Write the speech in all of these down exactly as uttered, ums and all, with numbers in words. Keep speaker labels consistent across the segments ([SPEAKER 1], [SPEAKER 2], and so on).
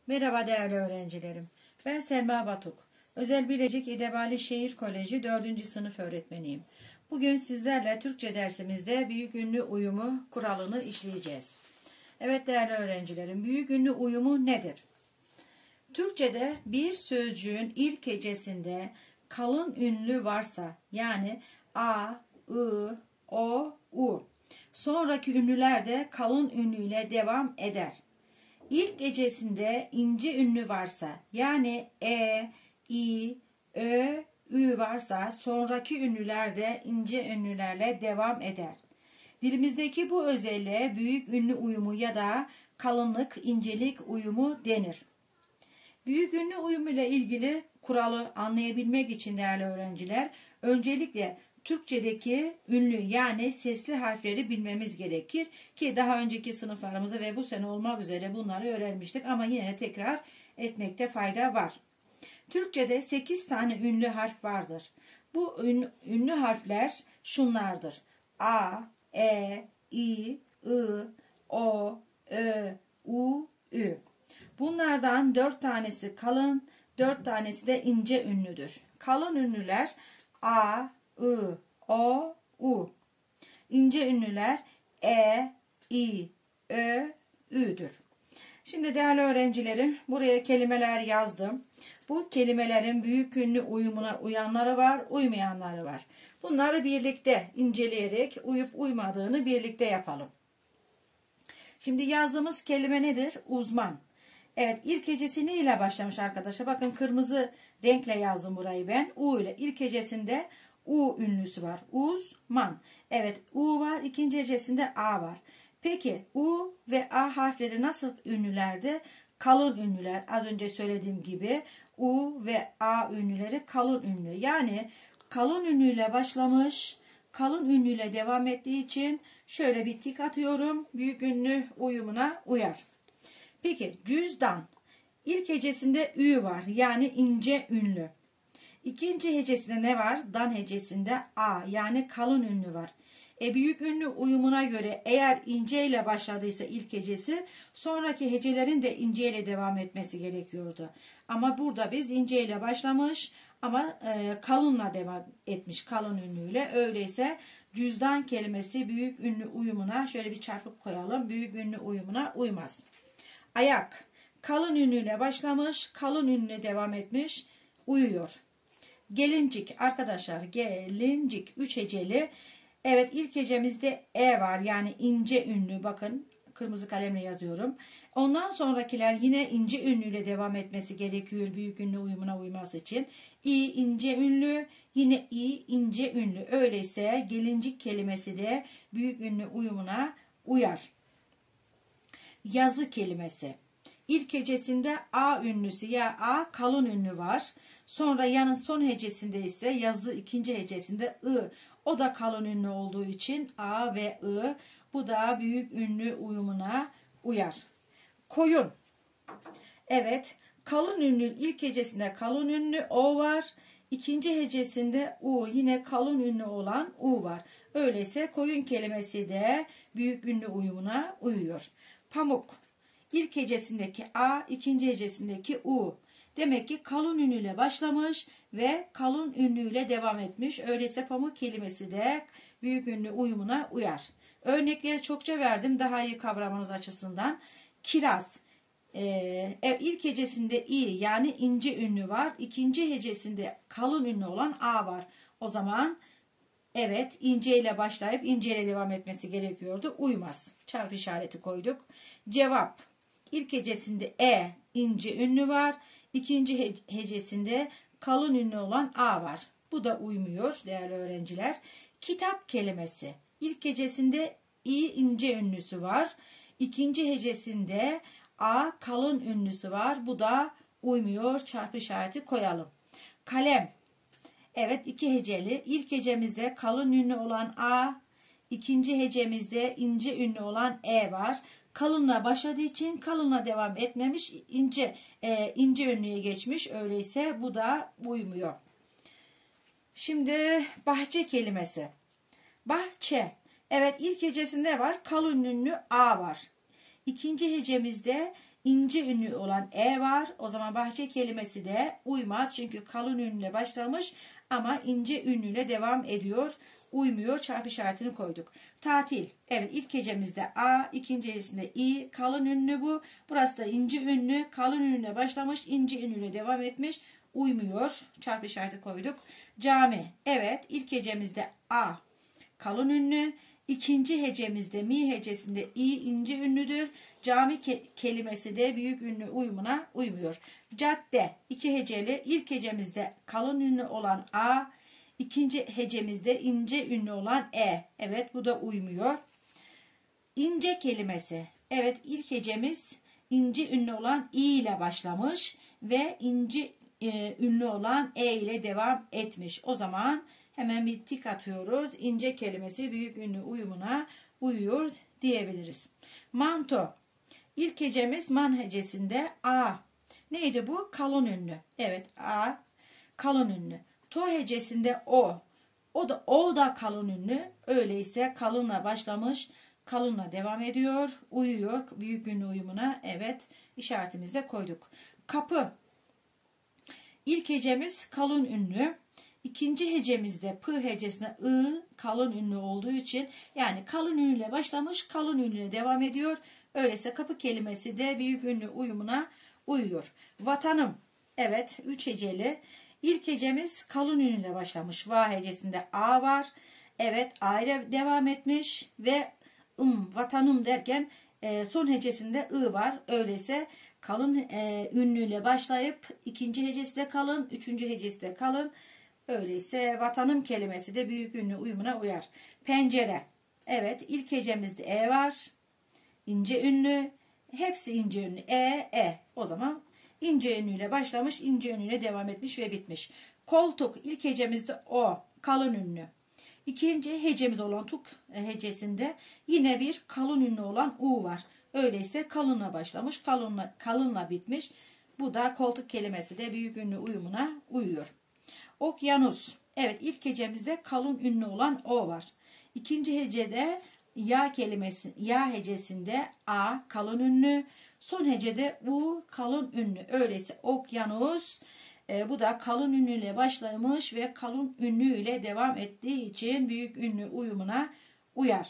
[SPEAKER 1] Merhaba değerli öğrencilerim. Ben Selma Batuk. Özel Bilecik İdebali Şehir Koleji dördüncü sınıf öğretmeniyim. Bugün sizlerle Türkçe dersimizde büyük ünlü uyumu kuralını işleyeceğiz. Evet değerli öğrencilerim, büyük ünlü uyumu nedir? Türkçe'de bir sözcüğün ilk hecesinde kalın ünlü varsa, yani a, ı, o, u, sonraki ünlüler de kalın ünlüyle devam eder. İlk hecesinde ince ünlü varsa, yani e, i, ö, ü varsa, sonraki ünlüler de ince ünlülerle devam eder. Dilimizdeki bu özelliğe büyük ünlü uyumu ya da kalınlık, incelik uyumu denir. Büyük ünlü uyumu ile ilgili kuralı anlayabilmek için değerli öğrenciler, öncelikle Türkçedeki ünlü yani sesli harfleri bilmemiz gerekir ki daha önceki sınıflarımızda ve bu sene olmak üzere bunları öğrenmiştik ama yine de tekrar etmekte fayda var. Türkçede sekiz tane ünlü harf vardır. Bu ünlü harfler şunlardır: A, E, I, I, O, Ö, U, Ü. Bunlardan dört tanesi kalın, dört tanesi de ince ünlüdür. Kalın ünlüler A, I, O, U. İnce ünlüler E, I, Ö, Ü'dür. Şimdi değerli öğrencilerim, buraya kelimeler yazdım. Bu kelimelerin büyük ünlü uyumuna uyanları var, uymayanları var. Bunları birlikte inceleyerek uyup uymadığını birlikte yapalım. Şimdi yazdığımız kelime nedir? Uzman. Evet, ilk hecesi ne ile başlamış arkadaşlar? Bakın kırmızı renkle yazdım burayı ben. U ile. İlk hecesinde U ünlüsü var. Uzman. Evet, U var. İkinci hecesinde A var. Peki U ve A harfleri nasıl ünlülerdi? Kalın ünlüler. Az önce söylediğim gibi U ve A ünlüleri kalın ünlü. Yani kalın ünlüyle başlamış, kalın ünlüyle devam ettiği için şöyle bir tik atıyorum. Büyük ünlü uyumuna uyar. Peki cüzdan. İlk hecesinde Ü var. Yani ince ünlü. İkinci hecesinde ne var? Dan hecesinde A. Yani kalın ünlü var. E büyük ünlü uyumuna göre eğer ince ile başladıysa ilk hecesi, sonraki hecelerin de ince ile devam etmesi gerekiyordu. Ama burada biz ince ile başlamış ama e, kalınla devam etmiş, kalın ünlüyle. Öyleyse cüzdan kelimesi büyük ünlü uyumuna şöyle bir çarpıp koyalım. Büyük ünlü uyumuna uymaz. Ayak. Kalın ünlüyle başlamış, kalın ünlüyle devam etmiş, uyuyor. Gelincik arkadaşlar, gelincik üç heceli. Evet, ilk hecemizde E var, yani ince ünlü. Bakın kırmızı kalemle yazıyorum. Ondan sonrakiler yine ince ünlüyle devam etmesi gerekiyor büyük ünlü uyumuna uyması için. İ ince ünlü, yine İ ince ünlü. Öyleyse gelincik kelimesi de büyük ünlü uyumuna uyar. Yazı kelimesi. İlk hecesinde A ünlüsü ya A kalın ünlü var. Sonra yanın son hecesinde ise yazı ikinci hecesinde I. O da kalın ünlü olduğu için A ve I. Bu da büyük ünlü uyumuna uyar. Koyun. Evet, kalın ünlü ilk hecesinde kalın ünlü O var. İkinci hecesinde U, yine kalın ünlü olan U var. Öyleyse koyun kelimesi de büyük ünlü uyumuna uyuyor. Pamuk. İlk hecesindeki A, ikinci hecesindeki U. Demek ki kalın ünlüyle başlamış ve kalın ünlüyle devam etmiş. Öyleyse pamuk kelimesi de büyük ünlü uyumuna uyar. Örnekleri çokça verdim daha iyi kavramanız açısından. Kiraz. Ee, ilk hecesinde İ yani ince ünlü var. İkinci hecesinde kalın ünlü olan A var. O zaman evet, ince ile başlayıp ince ile devam etmesi gerekiyordu. Uymaz. Çarpı işareti koyduk. Cevap. İlk hecesinde E ince ünlü var. İkinci hecesinde kalın ünlü olan A var. Bu da uymuyor değerli öğrenciler. Kitap kelimesi. İlk hecesinde İ ince ünlüsü var. İkinci hecesinde A kalın ünlüsü var. Bu da uymuyor. Çarpı işareti koyalım. Kalem. Evet, iki heceli. İlk hecemizde kalın ünlü olan A, ikinci hecemizde ince ünlü olan E var. Kalınla başladığı için kalınla devam etmemiş, ince e, ince ünlüye geçmiş. Öyleyse bu da uymuyor. Şimdi bahçe kelimesi. Bahçe. Evet, ilk hecesinde var? Kalın ünlü A var. İkinci hecemizde ince ünlü olan e var. O zaman bahçe kelimesi de uymaz. Çünkü kalın ünlüyle başlamış ama ince ünlüyle devam ediyor. Uymuyor. Çarpı işaretini koyduk. Tatil. Evet, ilk hecemizde a, ikinci hecesinde i. Kalın ünlü bu. Burası da ince ünlü. Kalın ünlüyle başlamış. İnce ünlüyle devam etmiş. Uymuyor. Çarpı işareti koyduk. Cami. Evet, ilk hecemizde a. Kalın ünlü. İkinci hecemizde mi hecesinde i ince ünlüdür. Cami ke kelimesi de büyük ünlü uyumuna uymuyor. Cadde. iki heceli. İlk hecemizde kalın ünlü olan a. İkinci hecemizde ince ünlü olan e. Evet, bu da uymuyor. İnce kelimesi. Evet, ilk hecemiz ince ünlü olan i ile başlamış ve ince e, ünlü olan e ile devam etmiş. O zaman hemen bir tik atıyoruz. İnce kelimesi büyük ünlü uyumuna uyuyor diyebiliriz. Manto. İlk hecemiz man hecesinde a. Neydi bu? Kalın ünlü. Evet, a kalın ünlü. To hecesinde o. O da o da kalın ünlü. Öyleyse kalınla başlamış, kalınla devam ediyor, uyuyor büyük ünlü uyumuna. Evet, işaretimizde koyduk. Kapı. İlk hecemiz kalın ünlü. İkinci hecemizde p hecesinde ı kalın ünlü olduğu için, yani kalın ünlüyle başlamış, kalın ünlüyle devam ediyor. Öyleyse kapı kelimesi de büyük ünlü uyumuna uyuyor. Vatanım. Evet, üç heceli. İlk hecemiz kalın ünlüyle başlamış. Va hecesinde a var. Evet, a ile devam etmiş ve ım, vatanım derken e, son hecesinde ı var. Öyleyse kalın e, ünlüyle başlayıp ikinci hecesi de kalın, üçüncü hecesi de kalın. Öyleyse vatanım kelimesi de büyük ünlü uyumuna uyar. Pencere. Evet, ilk hecemizde e var. İnce ünlü. Hepsi ince ünlü. E, e. O zaman ince ünlüyle başlamış, ince ünlüyle devam etmiş ve bitmiş. Koltuk. İlk hecemizde o. Kalın ünlü. İkinci hecemiz olan tuk hecesinde yine bir kalın ünlü olan u var. Öyleyse kalınla başlamış, kalınla, kalınla bitmiş. Bu da koltuk kelimesi de büyük ünlü uyumuna uyuyor. Okyanus. Evet, ilk hecemizde kalın ünlü olan o var. İkinci hecede ya kelimesi, ya hecesinde a kalın ünlü. Son hecede u kalın ünlü. Öyleyse okyanus. E, bu da kalın ünlüyle başlamış ve kalın ünlüyle devam ettiği için büyük ünlü uyumuna uyar.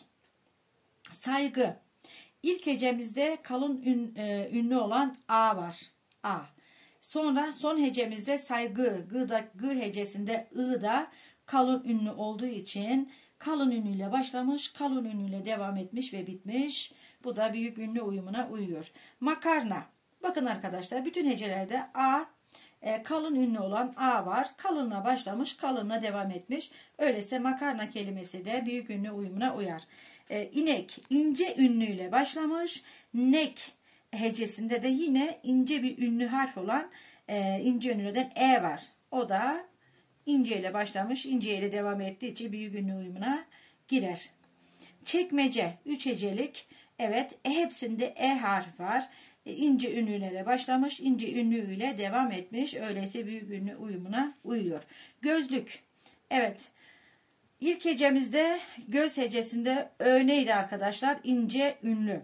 [SPEAKER 1] Saygı. İlk hecemizde kalın ün, e, ünlü olan a var. A. Sonra son hecemizde saygı, gıda, gı hecesinde ı da kalın ünlü olduğu için kalın ünlüyle başlamış, kalın ünlüyle devam etmiş ve bitmiş. Bu da büyük ünlü uyumuna uyuyor. Makarna. Bakın arkadaşlar, bütün hecelerde a, e, kalın ünlü olan a var. Kalınla başlamış, kalınla devam etmiş. Öyleyse makarna kelimesi de büyük ünlü uyumuna uyar. E, inek, ince ünlüyle başlamış. Nek hecesinde de yine ince bir ünlü harf olan e, ince ünlüden e var. O da ince ile başlamış, ince ile devam ettiği için büyük ünlü uyumuna girer. Çekmece, üç hecelik. Evet, hepsinde e harf var. E, ince ünlüyle başlamış, ince ünlü ile devam etmiş. Öyleyse büyük ünlü uyumuna uyuyor. Gözlük. Evet. İlk hecemizde göz hecesinde ö neydi arkadaşlar? İnce ünlü.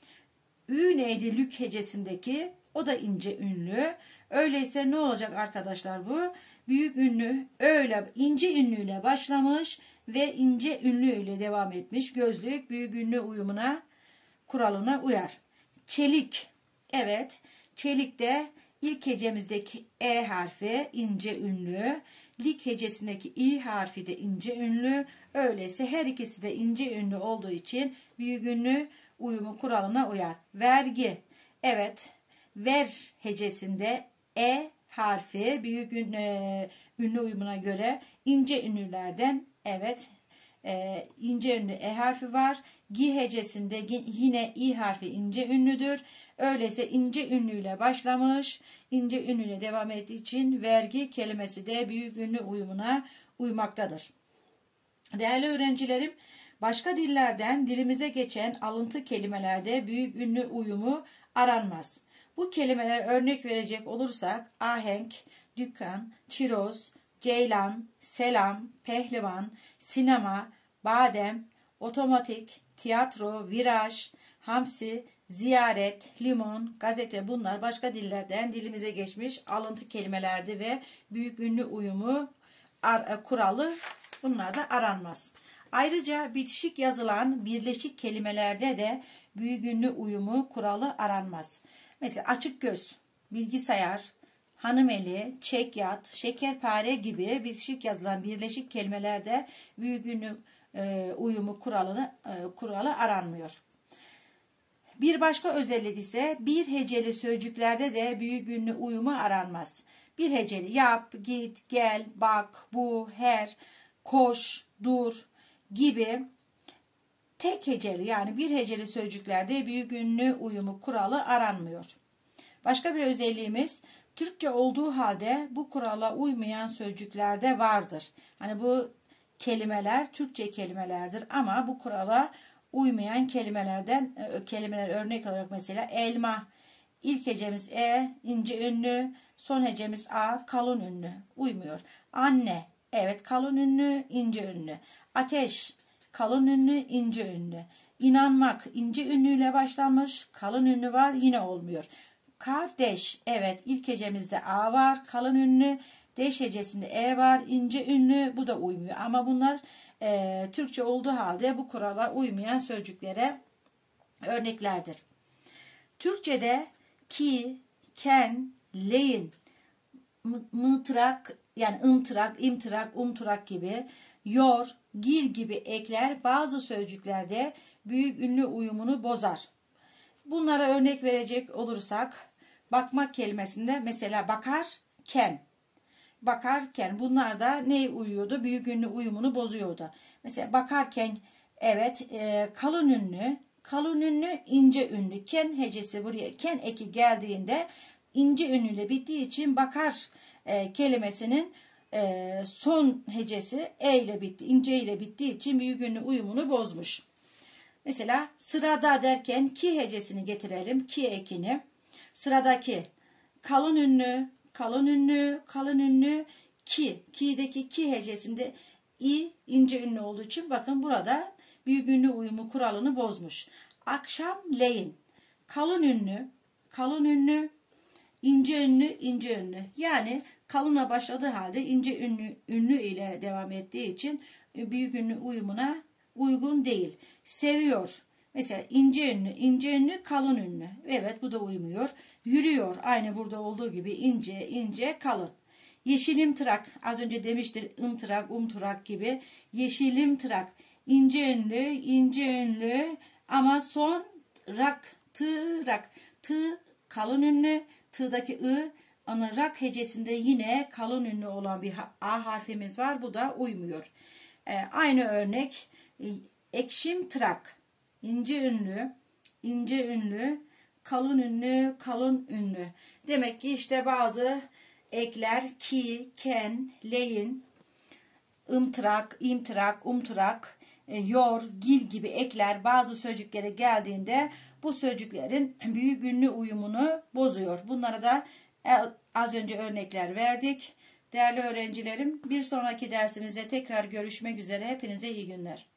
[SPEAKER 1] Ü neydi lük hecesindeki? O da ince ünlü. Öyleyse ne olacak arkadaşlar bu? Büyük ünlü öyle ince ünlüyle başlamış ve ince ünlüyle devam etmiş. Gözlük büyük ünlü uyumuna, kuralına uyar. Çelik. Evet. Çelikte ilk hecemizdeki e harfi ince ünlü. Lik hecesindeki i harfi de ince ünlü. Öyleyse her ikisi de ince ünlü olduğu için büyük ünlü uyumu kuralına uyar. Vergi. Evet. Ver hecesinde e harfi büyük ünlü, e, ünlü uyumuna göre ince ünlülerden, evet, e, ince ünlü e harfi var. Gi hecesinde yine i harfi ince ünlüdür. Öyleyse ince ünlüyle başlamış, ince ünlüyle devam ettiği için vergi kelimesi de büyük ünlü uyumuna uymaktadır. Değerli öğrencilerim, başka dillerden dilimize geçen alıntı kelimelerde büyük ünlü uyumu aranmaz. Bu kelimeler örnek verecek olursak ahenk, dükkan, çiroz, ceylan, selam, pehlivan, sinema, badem, otomatik, tiyatro, viraj, hamsi, ziyaret, limon, gazete bunlar başka dillerden dilimize geçmiş alıntı kelimelerdi ve büyük ünlü uyumu ar, kuralı bunlar da aranmaz. Ayrıca bitişik yazılan birleşik kelimelerde de büyük ünlü uyumu kuralı aranmaz. Mesela açık göz, bilgisayar, hanımeli, çekyat, şekerpare gibi bitişik yazılan birleşik kelimelerde büyük ünlü e, uyumu kuralını e, kuralı aranmıyor. Bir başka özellik ise bir heceli sözcüklerde de büyük ünlü uyumu aranmaz. Bir heceli yap, git, gel, bak, bu, her, koş, dur gibi tek heceli yani bir heceli sözcüklerde büyük ünlü uyumu kuralı aranmıyor. Başka bir özelliğimiz Türkçe olduğu halde bu kurala uymayan sözcüklerde vardır. Hani bu kelimeler Türkçe kelimelerdir ama bu kurala uymayan kelimelerden kelimeler örnek olarak mesela elma, ilk hecemiz e, ince ünlü, son hecemiz a, kalın ünlü uymuyor. Anne, evet kalın ünlü, ince ünlü. Ateş, kalın ünlü, ince ünlü. İnanmak, ince ünlüyle başlanmış, kalın ünlü var yine olmuyor. Kardeş, evet ilk hecemizde a var, kalın ünlü, deş hecesinde e var, ince ünlü, bu da uymuyor. Ama bunlar e, Türkçe olduğu halde bu kurala uymayan sözcüklere örneklerdir. Türkçe'de ki, ken, leyin, mıtırak yani ımtırak, imtırak, umturak gibi, yor, gil gibi ekler bazı sözcüklerde büyük ünlü uyumunu bozar. Bunlara örnek verecek olursak bakmak kelimesinde mesela bakarken, bakarken bunlar da neye uyuyordu? Büyük ünlü uyumunu bozuyordu. Mesela bakarken evet e, kalın ünlü, kalın ünlü, ince ünlü. Ken hecesi buraya ken eki geldiğinde ince ünlüyle bittiği için bakar e, kelimesinin e, son hecesi e ile bitti, ince ile bittiği için büyük ünlü uyumunu bozmuş. Mesela sırada derken ki hecesini getirelim. Ki ekini. Sıradaki kalın ünlü, kalın ünlü, kalın ünlü ki. Ki'deki ki hecesinde i ince ünlü olduğu için bakın burada büyük ünlü uyumu kuralını bozmuş. Akşamleyin. Kalın ünlü, kalın ünlü, ince ünlü, ince ünlü. Yani kalına başladığı halde ince ünlü, ünlü ile devam ettiği için büyük ünlü uyumuna uygun değil. Seviyor. Mesela ince ünlü, ince ünlü, kalın ünlü. Evet bu da uymuyor. Yürüyor. Aynı burada olduğu gibi ince, ince, kalın. Yeşilimtırak. Az önce demiştir ımtırak, umturak gibi. Yeşilimtırak. İnce ünlü, ince ünlü ama son rak, tırak. Tı kalın ünlü. Tığdaki ı ana rak hecesinde yine kalın ünlü olan bir a harfimiz var. Bu da uymuyor. Ee, aynı örnek ekşim tırak, ince ünlü, ince ünlü, kalın ünlü, kalın ünlü. Demek ki işte bazı ekler ki, ken, leyin, ımtırak, imtırak, umturak, yor, gil gibi ekler bazı sözcüklere geldiğinde bu sözcüklerin büyük ünlü uyumunu bozuyor. Bunlara da az önce örnekler verdik. Değerli öğrencilerim, bir sonraki dersimizde tekrar görüşmek üzere. Hepinize iyi günler.